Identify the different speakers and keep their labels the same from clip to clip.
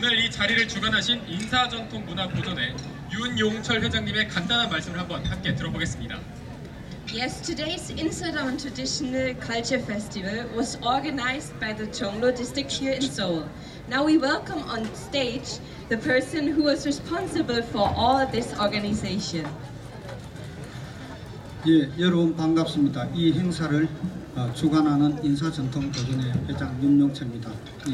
Speaker 1: 오늘 이 자리를 주관하신 인사전통문화보존회 윤용철 회장님의 간단한 말씀을 한번 함께 들어보겠습니다.
Speaker 2: Yes, today's Insadong Traditional Culture Festival was organized by the Jongno District here in Seoul. Now we welcome on stage the person who was responsible for all this organization.
Speaker 3: 예, 여러분 반갑습니다. 이 행사를 주관하는 인사전통보존회 회장 윤용철입니다.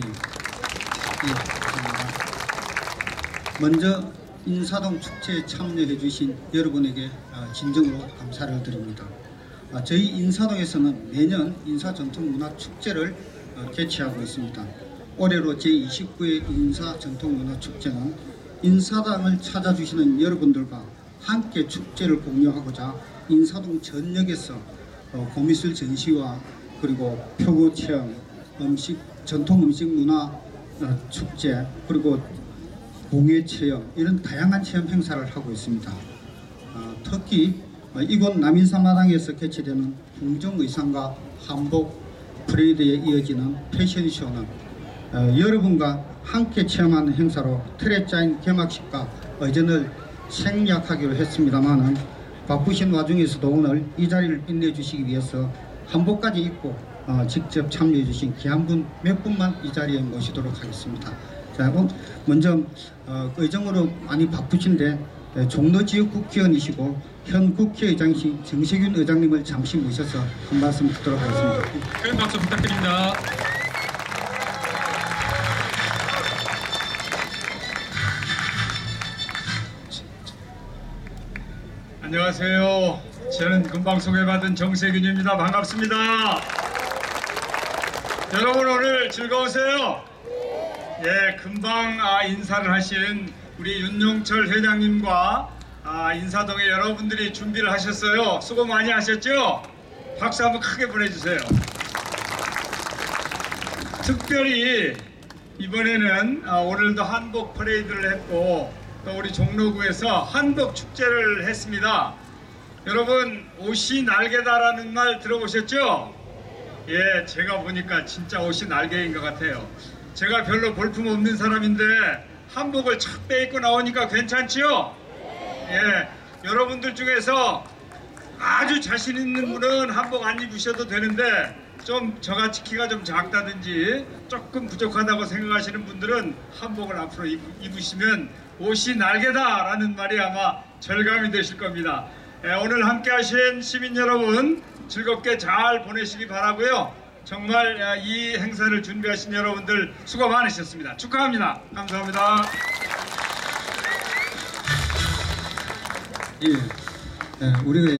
Speaker 3: 감사합니다. 먼저 인사동 축제에 참여해 주신 여러분에게 진정으로 감사를 드립니다. 저희 인사동에서는 매년 인사전통문화축제를 개최하고 있습니다. 올해로 제29회 인사전통문화축제는 인사동을 찾아주시는 여러분들과 함께 축제를 공유하고자 인사동 전역에서 고미술 전시와 그리고 표고 체험, 전통 음식 문화 축제, 그리고 공예 체험, 이런 다양한 체험 행사를 하고 있습니다. 특히 이곳 남인사마당에서 개최되는 궁정 의상과 한복 프레이드에 이어지는 패션쇼는 여러분과 함께 체험하는 행사로 틀에 짜인 개막식과 의전을 생략하기로 했습니다만은 바쁘신 와중에서도 오늘 이 자리를 빛내주시기 위해서 한복까지 입고 직접 참여해 주신 귀한 분 몇 분만 이 자리에 모시도록 하겠습니다. 자, 먼저 의정으로 많이 바쁘신데 종로지역 국회의원이시고 현 국회의장이신 정세균 의장님을 잠시 모셔서 한 말씀 듣도록 하겠습니다.
Speaker 1: 큰 박수 부탁드립니다.
Speaker 4: 안녕하세요. 저는 금방 소개받은 정세균입니다. 반갑습니다. 여러분 오늘 즐거우세요? 예, 금방 인사를 하신 우리 윤용철 회장님과 인사동의 여러분들이 준비를 하셨어요. 수고 많이 하셨죠? 박수 한번 크게 보내주세요. 특별히 이번에는 오늘도 한복 퍼레이드를 했고 또 우리 종로구에서 한복 축제를 했습니다. 여러분 옷이 날개다라는 말 들어보셨죠? 예, 제가 보니까 진짜 옷이 날개인 것 같아요. 제가 별로 볼품 없는 사람인데 한복을 착 빼입고 나오니까 괜찮지요? 예, 여러분들 중에서 아주 자신 있는 분은 한복 안 입으셔도 되는데 좀 저같이 키가 좀 작다든지 조금 부족하다고 생각하시는 분들은 한복을 앞으로 입으시면 옷이 날개다라는 말이 아마 절감이 되실 겁니다. 오늘 함께 하신 시민 여러분 즐겁게 잘 보내시기 바라고요. 정말 이 행사를 준비하신 여러분들 수고 많으셨습니다. 축하합니다. 감사합니다.
Speaker 3: 예, 우리가